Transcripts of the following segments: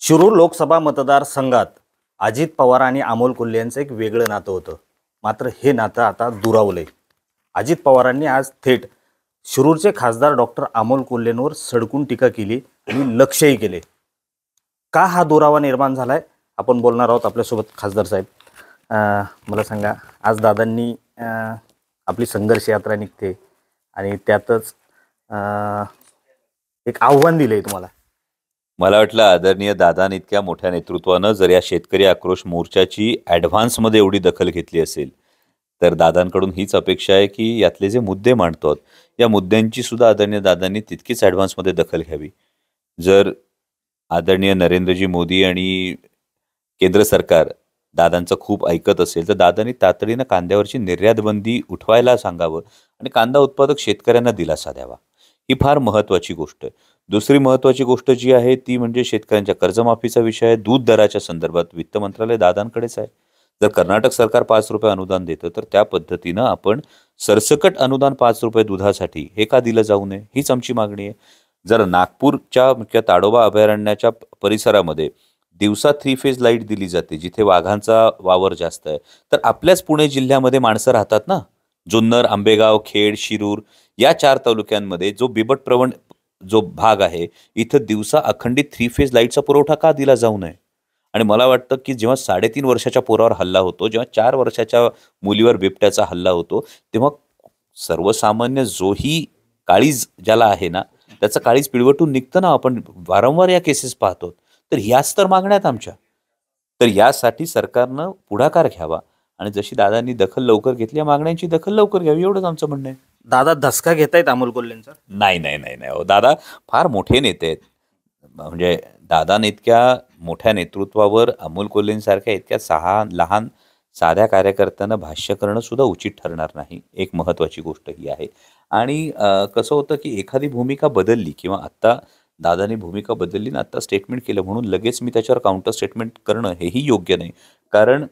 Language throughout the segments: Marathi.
शिरूर लोकसभा मतदारसंघात अजित पवार आणि अमोल कोल्हे यांचं एक वेगळं नातं होतं. मात्र हे नातं आता दुरावलंय. अजित पवारांनी आज थेट शिरूरचे खासदार डॉक्टर अमोल कोल्हेंवर सडकून टीका केली आणि लक्ष्यही केले. का हा दुरावा निर्माण झालाय आपण बोलणार आहोत. आपल्यासोबत खासदार साहेब, मला सांगा, आज दादांनी आपली संघर्ष यात्रा निघते आणि त्यातच एक आव्हान दिलंय तुम्हाला. मला वाटलं आदरणीय दादांनी इतक्या मोठ्या नेतृत्वानं जर या शेतकरी आक्रोश मोर्चाची ॲडव्हान्समध्ये एवढी दखल घेतली असेल तर दादांकडून हीच अपेक्षा आहे की यातले जे मुद्दे मांडतात या मुद्द्यांची सुद्धा आदरणीय दादांनी तितकीच ॲडव्हान्समध्ये दखल घ्यावी. जर आदरणीय नरेंद्रजी मोदी आणि केंद्र सरकार दादांचं खूप ऐकत असेल तर दादांनी तातडीनं कांद्यावरची निर्यात बंदी उठवायला सांगावं आणि कांदा उत्पादक शेतकऱ्यांना दिलासा द्यावा. ही फार महत्त्वाची गोष्ट आहे. दुसरी महत्त्वाची गोष्ट जी आहे ती म्हणजे शेतकऱ्यांच्या कर्जमाफीचा विषय आहे. दूध दराच्या संदर्भात वित्त मंत्रालय दादांकडेच आहे. जर कर्नाटक सरकार 5 रुपये अनुदान देतं तर त्या पद्धतीनं आपण सरसकट अनुदान 5 रुपये दुधासाठी हे का दिलं जाऊ नये, हीच आमची मागणी आहे. जर नागपूरच्या मुख्य ताडोबा अभयारण्याच्या परिसरामध्ये दिवसा 3 फेज लाईट दिली जाते जिथे वाघांचा वावर जास्त आहे, तर आपल्याच पुणे जिल्ह्यामध्ये माणसं राहतात ना. जुन्नर, आंबेगाव, खेड, शिरूर या 4 तालुक्यांमध्ये जो बिबट प्रवण जो भाग आहे इथं दिवसा अखंडित 3 फेज लाईटचा पुरवठा का दिला जाऊ नये. आणि मला वाटतं की जेव्हा 3.5 वर्षाच्या पोरावर हल्ला होतो, जेव्हा 4 वर्षाच्या मुलीवर बिबट्याचा हल्ला होतो, तेव्हा सर्वसामान्य जोही काळीज ज्याला आहे ना त्याचं काळीज पिळवटून निघतं ना. आपण वारंवार या केसेस पाहतो. तर याच तर मागण्यात आमच्या. तर यासाठी सरकारनं पुढाकार घ्यावा आणि जशी दादांनी दखल लवकर घेतली या मागण्यांची दखल लवकर घ्यावी, एवढंच आमचं म्हणणं आहे. दादा धसका घेतायत अमोल कोल्हेंचा? नाही नाही नाही नाही हो, दादा फार मोठे नेते आहेत. म्हणजे दादाने इतक्या मोठ्या नेतृत्वावर अमोल कोल्हेंसारख्या इतक्या लहान साध्या कार्यकर्त्यांना भाष्य करणं सुद्धा उचित ठरणार नाही. एक महत्त्वाची गोष्ट ही आहे. आणि कसं होतं की एखादी भूमिका बदलली किंवा आत्ता दादानी भूमिका बदलली ना, आत्ता स्टेटमेंट केलं म्हणून लगेच मी त्याच्यावर काउंटर स्टेटमेंट करणं हेही योग्य नाही. कारण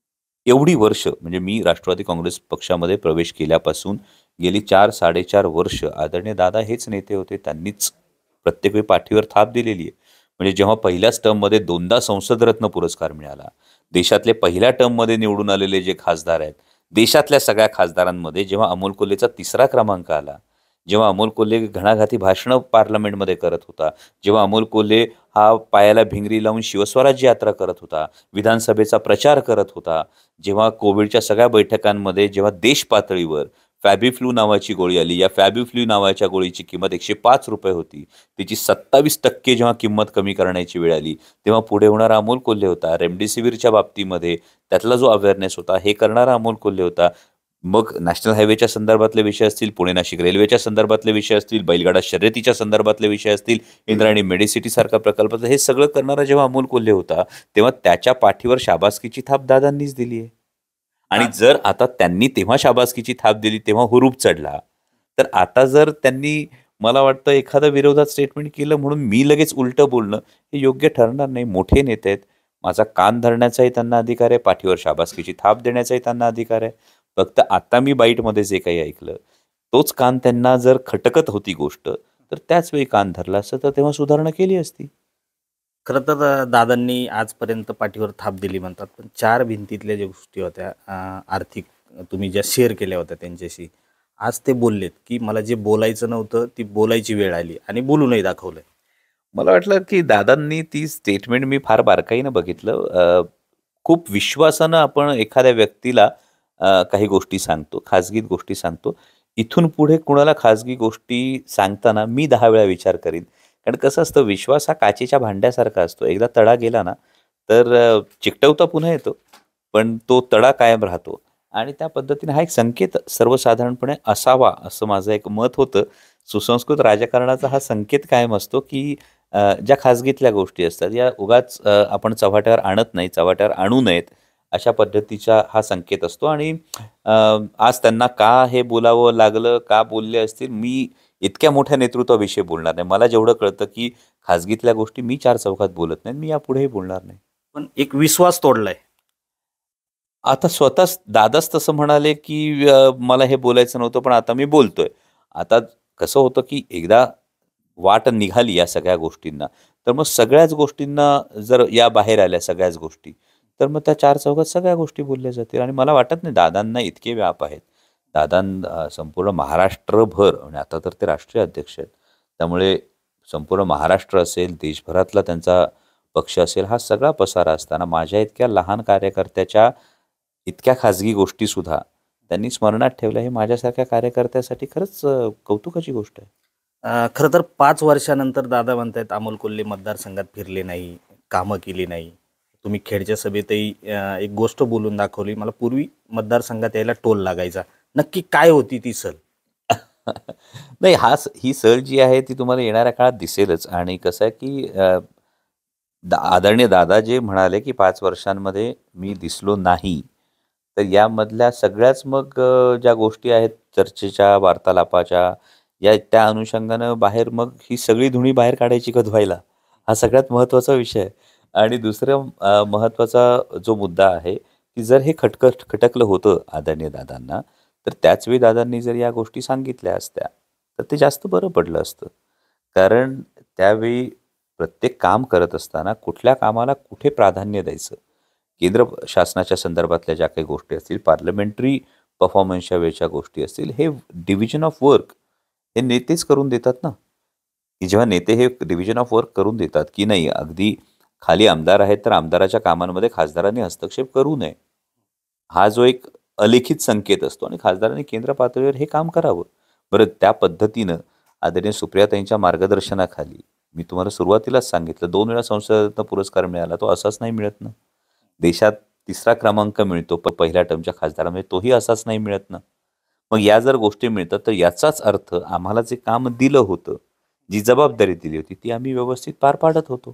एवढी वर्ष म्हणजे मी राष्ट्रवादी काँग्रेस पक्षामध्ये प्रवेश केल्यापासून गेली 4-4.5 वर्ष आदरणीय दादा हेच नेते होते. त्यांनीच प्रत्येक वेळी पाठीवर थाप दिलेली आहे. म्हणजे जेव्हा पहिल्याच टर्ममध्ये 2दा संसदरत्न पुरस्कार मिळाला, देशातले पहिल्या टर्ममध्ये निवडून आलेले जे खासदार आहेत, देशातल्या सगळ्या खासदारांमध्ये जेव्हा अमोल कोल्हेचा 3रा क्रमांक आला, जेव्हा अमोल कोल्हे घणाघाती भाषणं पार्लमेंटमध्ये करत होता, जेव्हा अमोल कोल्हे हा पायाला भिंगरी लावून शिवस्वराज्य यात्रा करत होता, विधानसभेचा प्रचार करत होता, जेव्हा कोविडच्या सगळ्या बैठकांमध्ये जेव्हा देश पातळीवर फॅबिफ्लू नावाची गोळी आली, या फॅबिफ्लू नावाच्या गोळीची किंमत 105 रुपये होती, तिची 27% जेव्हा किंमत कमी करण्याची वेळ आली तेव्हा पुढे होणारा अमोल कोल्हे होता. रेमडेसिवीरच्या बाबतीमध्ये त्यातला जो अवेअरनेस होता हे करणारा अमोल कोल्हे होता. मग नॅशनल हायवेच्या संदर्भातले विषय असतील, पुणे नाशिक रेल्वेच्या संदर्भातले विषय असतील, बैलगाडा शर्यतीच्या संदर्भातले विषय असतील, इंद्रायणी मेडिसिटी सारखा प्रकल्प, हे सगळं करणारा जेव्हा अमोल कोल्हे होता तेव्हा त्याच्या पाठीवर शाबासकीची थाप दादांनीच दिली आहे. आणि जर आता त्यांनी तेव्हा शाबासकीची थाप दिली तेव्हा हुरूप चढला, तर आता जर त्यांनी मला वाटतं एखादं विरोधात स्टेटमेंट केलं म्हणून मी लगेच उलटं बोलणं हे योग्य ठरणार नाही. मोठे नेते आहेत, माझा कान धरण्याचाही त्यांना अधिकार आहे, पाठीवर शाबासकीची थाप देण्याचाही त्यांना अधिकार आहे. फक्त आता मी बाईटमध्ये जे काही ऐकलं तोच कान त्यांना जर खटकत होती गोष्ट तर त्याच वेळी कान धरला असतं तर तेव्हा सुधारणा केली असती. खरं तर दादांनी आजपर्यंत पाठीवर थाप दिली म्हणतात, पण 4 भिंतीतल्या ज्या गोष्टी होत्या आर्थिक, तुम्ही ज्या शेअर केल्या होत्या त्यांच्याशी, आज ते बोललेत की मला जे बोलायचं नव्हतं ती बोलायची वेळ आली आणि बोलूनही दाखवलंय. मला वाटलं की दादांनी ती स्टेटमेंट मी फार बारकाईनं बघितलं. खूप विश्वासानं आपण एखाद्या व्यक्तीला काही गोष्टी सांगतो, खाजगी गोष्टी सांगतो. इथून पुढे कुणाला खाजगी गोष्टी सांगताना मी 10 वेळा विचार करीन. कारण कसं असतं, विश्वास हा काचेच्या भांड्यासारखा असतो. एकदा तडा गेला ना तर चिकटवता पुन्हा येतो, पण तो तडा कायम राहतो. आणि त्या पद्धतीने हा एक संकेत सर्वसाधारणपणे असावा असं माझं एक मत होतं. सुसंस्कृत राजकारणाचा हा संकेत कायम असतो की ज्या खाजगीतल्या गोष्टी असतात या उगाच आपण चव्हाट्यावर आणत नाही, चव्हाट्यावर आणू नयेत, अशा पद्धतीचा हा संकेत असतो. आणि आज त्यांना का हे बोलावं लागलं, का बोलले असतील, मी इतक्या मोठ्या नेतृत्वाविषयी बोलणार नाही. मला जेवढं कळतं की खाजगीतल्या गोष्टी मी 4 चौकात बोलत नाही, मी यापुढेही बोलणार नाही. पण एक विश्वास तोडलाय. आता स्वतःच दादाच तसं म्हणाले की मला हे बोलायचं नव्हतं पण आता मी बोलतोय. आता कसं होतं की एकदा वाट निघाली या सगळ्या गोष्टींना, तर मग सगळ्याच गोष्टींना जर या बाहेर आल्या सगळ्याच गोष्टी, तर मग त्या चार चौघात सगळ्या गोष्टी बोलल्या जातील आणि मला वाटत नाही दादांना इतके व्याप आहेत. संपूर्ण महाराष्ट्रभर आणि आता तर ते राष्ट्रीय अध्यक्ष आहेत. त्यामुळे संपूर्ण महाराष्ट्र असेल, देशभरातला त्यांचा पक्ष असेल, हा सगळा पसारा असताना माझ्या इतक्या लहान कार्यकर्त्याच्या इतक्या खाजगी गोष्टीसुद्धा त्यांनी स्मरणात ठेवल्या, हे माझ्यासारख्या कार्यकर्त्यासाठी खरंच कौतुकाची गोष्ट आहे. खरं तर 5 वर्षानंतर दादा म्हणतायत अमोल कोल्हे मतदारसंघात फिरले नाही, कामं केली नाही. तुम्ही खेडच्या सभेतही एक गोष्ट बोलून दाखवली. मला पूर्वी मतदारसंघात यायला टोल लागायचा. नक्की काय होती ती सल? नाही, ही सहल जी आहे ती तुम्हाला येणाऱ्या काळात दिसेलच आणि कसं आहे की आदरणीय दादा जे म्हणाले की 5 वर्षांमध्ये मी दिसलो नाही, तर यामधल्या सगळ्याच मग ज्या गोष्टी आहेत चर्चेच्या, वार्तालापाच्या, त्या अनुषंगानं बाहेर मग ही सगळी धुणी बाहेर काढायची का धुवायला? हा सगळ्यात महत्त्वाचा विषय आहे. आणि दुसरं महत्त्वाचा जो मुद्दा आहे, की जर हे खटकलं होतं आदरणीय दादांना, तर त्याच वेळी दादांनी जर या गोष्टी सांगितल्या असत्या, तर ते जास्त बरं पडलं असतं. कारण त्यावेळी प्रत्येक काम करत असताना कुठल्या कामाला कुठे प्राधान्य द्यायचं, केंद्र शासनाच्या संदर्भातल्या ज्या काही गोष्टी असतील, पार्लमेंटरी परफॉर्मन्सच्या वेळच्या गोष्टी असतील, हे डिव्हिजन ऑफ वर्क हे नेतेच करून देतात ना. की जेव्हा नेते हे डिव्हिजन ऑफ वर्क करून देतात, की नाही अगदी खाली आमदार आहेत, तर आमदाराच्या कामांमध्ये खासदारांनी हस्तक्षेप करू नये. हा जो एक अलिखित संकेत असतो आणि खासदारांनी केंद्र पातळीवर हे काम करावं. बरं त्या पद्धतीनं आदरणीय सुप्रियाताईंच्या मार्गदर्शनाखाली मी तुम्हाला सुरुवातीलाच सांगितलं 2 वेळा संसदरत्न पुरस्कार मिळाला. तो असाच नाही मिळत ना. देशात 3रा क्रमांक मिळतो पहिल्या टर्मच्या खासदारामध्ये, तोही असाच नाही मिळत ना. मग या जर गोष्टी मिळतात तर याचाच अर्थ आम्हाला जे काम दिलं होतं, जी जबाबदारी दिली होती, ती आम्ही व्यवस्थित पार पाडत होतो.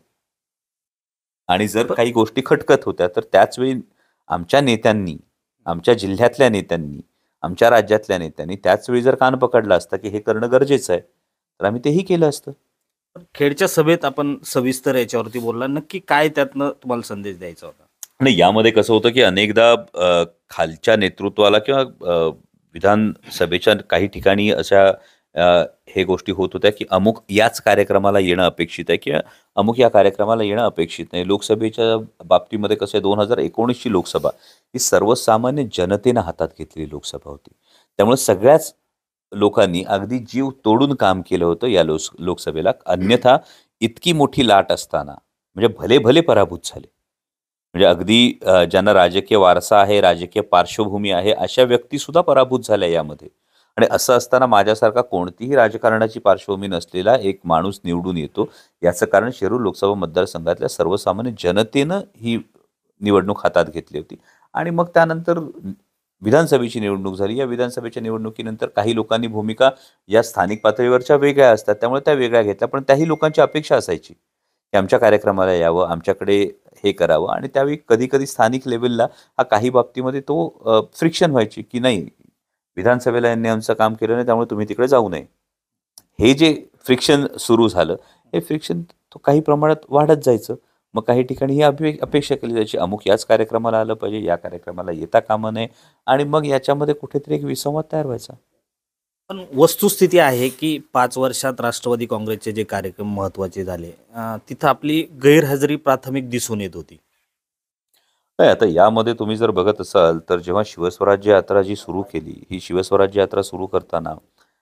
आणि जर काही गोष्टी खटकत होत्या, तर त्याच वेळी आमच्या नेत्यांनी, आमच्या जिल्ह्यातल्या नेत्यांनी, आमच्या राज्यातल्या नेत्यांनी त्याच वेळी जर कान पकडला असता, की हे करणं गरजेचं आहे, तर आम्ही तेही केलं असतं. खेडच्या सभेत आपण सविस्तर याच्यावरती बोलला. नक्की काय त्यातनं तुम्हाला संदेश द्यायचा होता? नाही, यामध्ये कसं होतं, की अनेकदा खालच्या नेतृत्वाला किंवा विधानसभेच्या काही ठिकाणी अशा हे गोष्टी होत होत्या, की अमुक याच कार्यक्रमाला येणं अपेक्षित आहे किंवा अमुक या कार्यक्रमाला येणं अपेक्षित नाही. लोकसभेच्या बाबतीमध्ये कसं आहे 2019ची लोकसभा ही सर्वसामान्य जनतेनं हातात घेतलेली लोकसभा होती. त्यामुळे सगळ्याच लोकांनी अगदी जीव तोडून काम केलं होतं या लोकसभेला. अन्यथा इतकी मोठी लाट असताना म्हणजे भले-भले पराभूत झाले. म्हणजे अगदी ज्यांना राजकीय वारसा आहे, राजकीय पार्श्वभूमी आहे, अशा व्यक्तीसुद्धा पराभूत झाल्या यामध्ये. आणि असं असताना माझ्यासारखा कोणतीही राजकारणाची पार्श्वभूमी नसलेला एक माणूस निवडून येतो. याचं कारण शिरूर लोकसभा मतदारसंघातल्या सर्वसामान्य जनतेनं ही निवडणूक हातात घेतली होती. आणि मग त्यानंतर विधानसभेची निवडणूक झाली. या विधानसभेच्या निवडणुकीनंतर काही लोकांनी भूमिका या स्थानिक पातळीवरच्या वेगळ्या असतात. त्यामुळे त्या वेगळ्या घेतल्या. पण त्याही लोकांची अपेक्षा असायची, की आमच्या कार्यक्रमाला यावं, आमच्याकडे हे करावं. आणि त्यावेळी कधी-कधी स्थानिक लेव्हलला हा काही बाबतीमध्ये तो फ्रिक्शन व्हायची, की नाही विधानसभेला यांनी आमचं काम केलं नाही, त्यामुळे तुम्ही तिकडे जाऊ नये. हे जे फ्रिक्शन सुरू झालं, हे फ्रिक्शन तो काही प्रमाणात वाढत जायचं. मग काही ठिकाणी ही अपेक्षा केली जायची, अमुक याच कार्यक्रमाला आलं पाहिजे, या कार्यक्रमाला येता कामा नये. आणि मग याच्यामध्ये कुठेतरी एक विसंवाद तयार व्हायचा. पण वस्तुस्थिती आहे की 5 वर्षात राष्ट्रवादी काँग्रेसचे जे कार्यक्रम महत्त्वाचे झाले, तिथं आपली गैरहजेरी प्राथमिक दिसून येत होती. नाही, आता यामध्ये तुम्ही जर बघत असाल, तर जेव्हा शिवस्वराज्य यात्रा जी सुरू केली, ही शिवस्वराज्य यात्रा सुरू करताना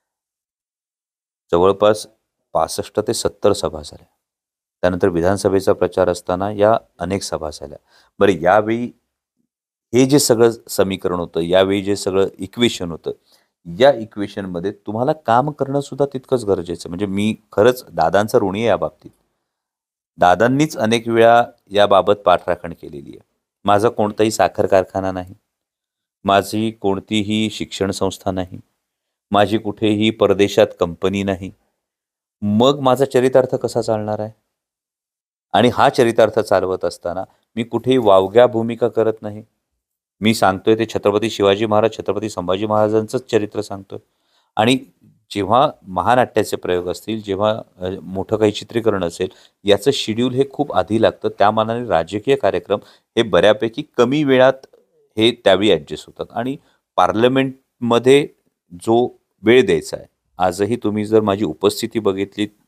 जवळपास 65 ते 70 सभा झाल्या. त्यानंतर विधानसभेचा प्रचार असताना या अनेक सभा झाल्या. बरं यावेळी हे जे सगळं समीकरण होतं, यावेळी जे सगळं इक्वेशन होतं, या इक्वेशनमध्ये तुम्हाला काम करणं सुद्धा तितकंच गरजेचं आहे. म्हणजे मी खरंच दादांचा ऋणी आहे या बाबतीत. दादांनीच अनेक वेळा याबाबत पाठराखण केलेली आहे. माझा कोणताही साखर कारखाना नाही. माझी कोणतीही शिक्षण संस्था नाही. माझी कुठेही परदेशात कंपनी नाही. मग माझा चरितार्थ कसा चालणार आहे? आणि हा चरितार्थ चालवत असताना मी कुठेही वावग्या भूमिका करत नाही. मी सांगतोय ते छत्रपती शिवाजी महाराज, छत्रपती संभाजी महाराजांचंच चरित्र सांगतोय. आणि जेव्हा महानाट्याचे प्रयोग असतील, जेव्हा मोठं काही चित्रीकरण असेल, याचं शेड्यूल हे खूप आधी लागतं. त्या मानाने राजकीय कार्यक्रम हे बऱ्यापैकी कमी वेळात हे त्यावेळी ॲडजस्ट होतात. आणि पार्लमेंटमध्ये जो वेळ द्यायचा आहे, आजही तुम्ही जर माझी उपस्थिती बघितली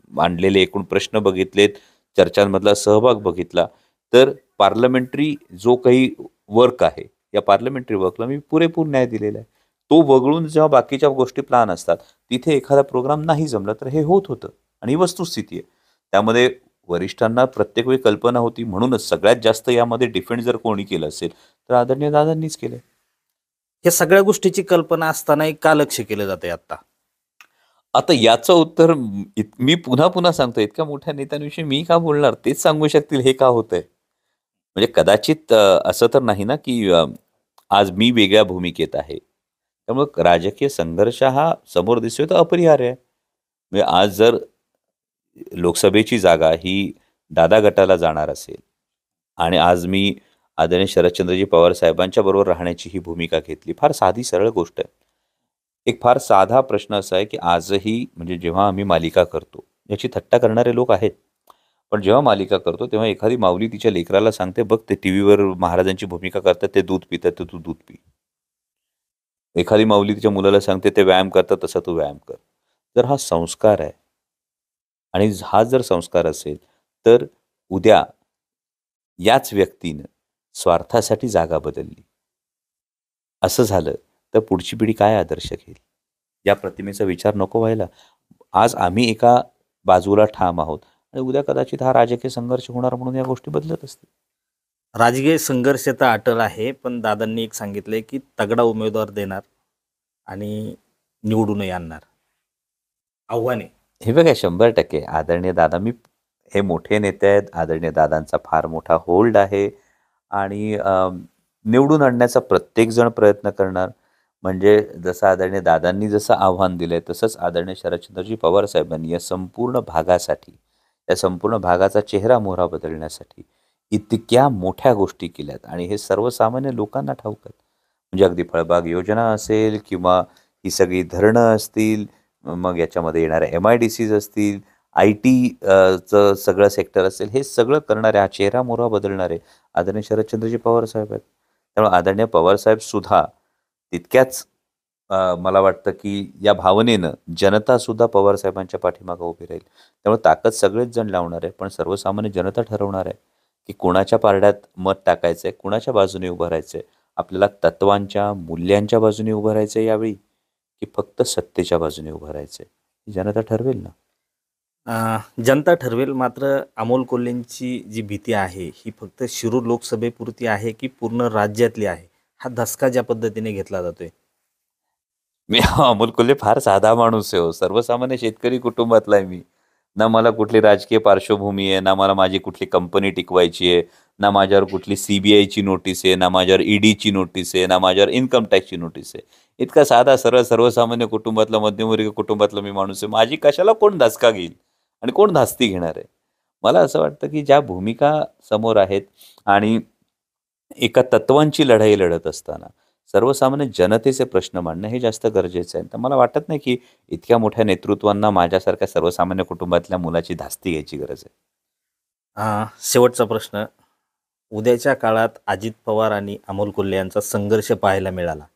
मांडलेले एकूण प्रश्न बघितलेत, चर्चांमधला सहभाग बघितला, तर पार्लमेंटरी जो काही वर्क आहे, या पार्लमेंटरी वर्कला मी पुरेपूर न्याय दिलेला आहे. तो वगळून जेव्हा बाकीच्या गोष्टी प्लॅन असतात, तिथे एखादा प्रोग्राम नाही जमला, तर हे होत होतं आणि ही वस्तुस्थिती आहे. त्यामध्ये वरिष्ठांना प्रत्येक वेळी कल्पना होती, म्हणूनच सगळ्यात जास्त यामध्ये डिफेंड जर कोणी केलं असेल, तर आदरणीय दादांनीच केलंय. हे सगळ्या गोष्टीची कल्पना असतानाही का लक्ष केलं जाते आता? आता याचं उत्तर मी पुन्हा पुन्हा सांगतो, इतक्या मोठ्या नेत्यांविषयी मी का बोलणार? तेच सांगू शकतील हे का होतंय. म्हणजे कदाचित असं तर नाही ना, की आज मी वेगळ्या भूमिकेत आहे. त्यामुळे राजकीय संघर्ष हा समोर दिसतोय तर अपरिहार्य आहे. म्हणजे आज जर लोकसभेची जागा ही दादा गटाला जाणार असेल आणि आज मी आदरणीय शरदचंद्रजी पवार साहेबांच्या बरोबर राहण्याची ही भूमिका घेतली. फार साधी सरळ गोष्ट आहे. एक फार साधा प्रश्न असा आहे, की आजही म्हणजे जेव्हा आम्ही मालिका करतो, याची थट्टा करणारे लोक आहेत. पण जेव्हा मालिका करतो, तेव्हा एखादी माऊली तिच्या लेकराला सांगते, "बघ ते टीव्हीवर महाराजांची भूमिका करतात, ते दूध पितात, तर तू दूध पी." एखादी माऊली तिच्या मुलाला सांगते, "ते व्यायाम करतात, तसा तू व्यायाम कर." तर हा संस्कार आहे आणि हा जर संस्कार असेल, तर उद्या याच व्यक्तीनं स्वार्थासाठी जागा बदलली. असं झालं, तर पुढची पिढी काय आदर्श घेईल? या प्रतिमेचा विचार नको व्हायला. आज आम्ही एका बाजूला ठाम आहोत आणि उद्या कदाचित हा राजकीय संघर्ष होणार म्हणून या गोष्टी बदलत असतील. राजकीय संघर्ष तर अटळ आहे, पण दादांनी एक सांगितलंय की तगडा उमेदवार देणार आणि निवडूनही आणणार. आव्हान आहे. हे बघा 100% आदरणीय दादा हे मोठे नेते आहेत. आदरणीय दादांचा फार मोठा होल्ड आहे आणि निवडून आणण्याचा प्रत्येकजण प्रयत्न करणार. म्हणजे जसं आदरणीय दादांनी जसं आव्हान दिलंय, तसंच आदरणीय शरदचंद्रजी पवार साहेबांनी या संपूर्ण भागासाठी, या संपूर्ण भागाचा चेहरा-मोहरा बदलण्यासाठी इतक्या मोठ्या गोष्टी केल्यात आणि हे सर्वसामान्य लोकांना ठाऊक आहेत. म्हणजे अगदी फळबाग योजना असेल किंवा ही सगळी धरणं असतील, मग याच्यामध्ये येणाऱ्या एम-आय-डी-सीज असतील, आय-टी चं सगळं सेक्टर असेल, हे सगळं करणारे, हा चेहरा-मोहरा बदलणारे आदरणीय शरदचंद्रजी पवार साहेब आहेत. त्यामुळे आदरणीय पवारसाहेब सुद्धा तितक्याच मला वाटतं, की या भावनेनं जनतासुद्धा पवारसाहेबांच्या पाठीमागे उभी राहील. त्यामुळे ताकद सगळेच जण लावणार आहे, पण सर्वसामान्य जनता ठरवणार आहे, की कोणाच्या पारड्यात मत टाकायचं आहे, कुणाच्या बाजूने उभं राहायचं आहे. आपल्याला तत्त्वांच्या, मूल्यांच्या बाजूने उभं राहायचं आहे यावेळी, की फक्त सत्तेच्या बाजूने उभं राहायचं आहे? जनता ठरवेल ना. जनता ठरवेल. मात्र अमोल कोल्हेंची जी भीती आहे ही फक्त शिरूर लोकसभेपुरती आहे की पूर्ण राज्यातली आहे? हा धसका ज्या पद्धतीने घेतला जातोय. मी अमोल कोल्हे फार साधा माणूस आहे हो. सर्वसामान्य शेतकरी कुटुंबातला आहे मी. ना मला कुठली राजकीय पार्श्वभूमी आहे, ना मला माझी कुठली कंपनी टिकवायची आहे, ना माझ्यावर कुठली CBIची नोटीस आहे, ना माझ्यावर EDची नोटीस आहे, ना माझ्यावर इन्कम टॅक्सची नोटीस आहे. इतका साधा सरळ सर्वसामान्य कुटुंबातला, मध्यमवर्गीय कुटुंबातला मी माणूस आहे. माझी कशाला कोण धसका घेईल आणि कोण धास्ती घेणार आहे? मला असं वाटतं, की ज्या भूमिका समोर आहेत आणि एका तत्वांची लढाई लढत असताना सर्वसामान्य जनतेचे प्रश्न मांडणं हे जास्त गरजेचं आहे. तर मला वाटत नाही, की इतक्या मोठ्या नेतृत्वांना माझ्यासारख्या सर्वसामान्य कुटुंबातल्या मुलाची धास्ती घ्यायची गरज आहे. शेवटचा प्रश्न. उद्याच्या काळात अजित पवार आणि अमोल कोल्हे यांचा संघर्ष पाहायला मिळाला,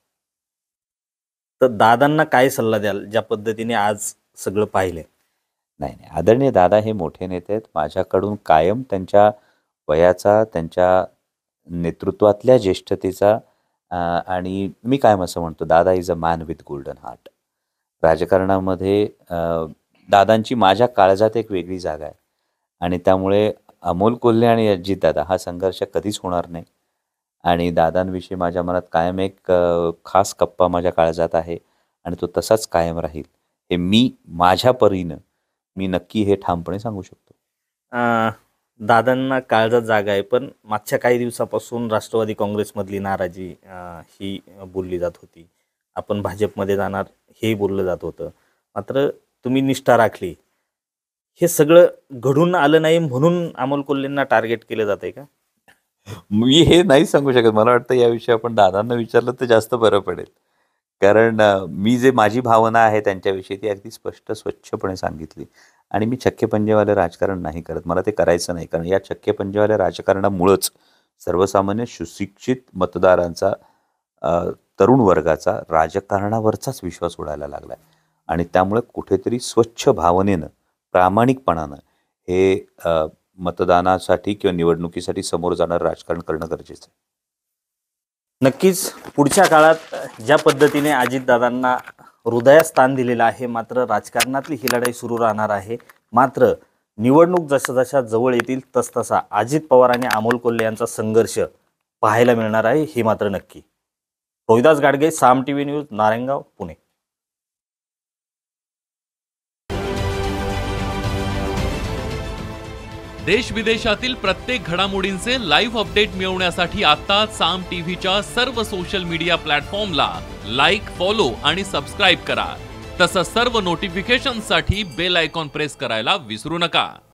तर दादांना काय सल्ला द्याल ज्या पद्धतीने आज सगळं पाहिलंय? नाही, नाही. आदरणीय दादा हे मोठे नेते आहेत. माझ्याकडून कायम त्यांच्या वयाचा, त्यांच्या नेतृत्वातल्या ज्येष्ठतेचा आणि मी कायम असं म्हणतो, Dada is a man with golden heart. राजकारणामध्ये दादांची माझ्या काळजात एक वेगळी जागा आहे आणि त्यामुळे अमोल कोल्हे आणि अजितदादा हा संघर्ष कधीच होणार नाही आणि दादांविषयी माझ्या मनात कायम एक खास कप्पा माझ्या काळजात आहे आणि तो तसाच कायम राहील. हे मी माझ्या परीनं मी नक्की हे ठामपणे सांगू शकतो. अ, दादांना काळजात जागा आहे, पण मागच्या काही दिवसापासून राष्ट्रवादी काँग्रेसमधली नाराजी ही बोलली जात होती. आपण भाजपमध्ये जाणार हेही बोललं जात होतं. मात्र तुम्ही निष्ठा राखली. हे सगळं घडून आलं नाही म्हणून अमोल कोल्हेंना टार्गेट केलं जातंय का? मी हे नाही सांगू शकत. मला वाटतं याविषयी आपण दादांना विचारलं तर जास्त बरं पडेल. कारण मी जे माझी भावना आहे त्यांच्याविषयी ती अगदी स्पष्ट, स्वच्छपणे सांगितली आणि मी छक्के-पंजेवालं राजकारण नाही करत. मला ते करायचं नाही. कारण या छक्के-पंजेवाल्या राजकारणामुळंच सर्वसामान्य सुशिक्षित मतदारांचा, तरुण वर्गाचा राजकारणावरचाच विश्वास उडायला लागला आहे आणि त्यामुळे कुठेतरी स्वच्छ भावनेनं प्रामाणिकपणानं हे मतदानासाठी किंवा निवडणुकीसाठी समोर जाणारं राजकारण करणं गरजेचं आहे. नक्कीच पुढच्या काळात ज्या पद्धतीने अजितदादांना हृदयात स्थान दिलेलं आहे, मात्र राजकारणातली ही लढाई सुरू राहणार आहे. मात्र निवडणूक जशा जवळ येतील तसतसा अजित पवार आणि अमोल कोल्हे यांचा संघर्ष पाहायला मिळणार आहे, हे मात्र नक्की. Rohidas Gadge, Saam TV news, Narayangaon, Pune. देश विदेशातील प्रत्येक घडामोडींचे लाईव्ह अपडेट मिळवण्यासाठी आता साम टीव्हीच्या सर्व सोशल मीडिया प्लॅटफॉर्मला लाईक, फॉलो आणि सबस्क्राईब करा. तसंच सर्व नोटिफिकेशनसाठी बेल आयकॉन प्रेस करायला विसरू नका.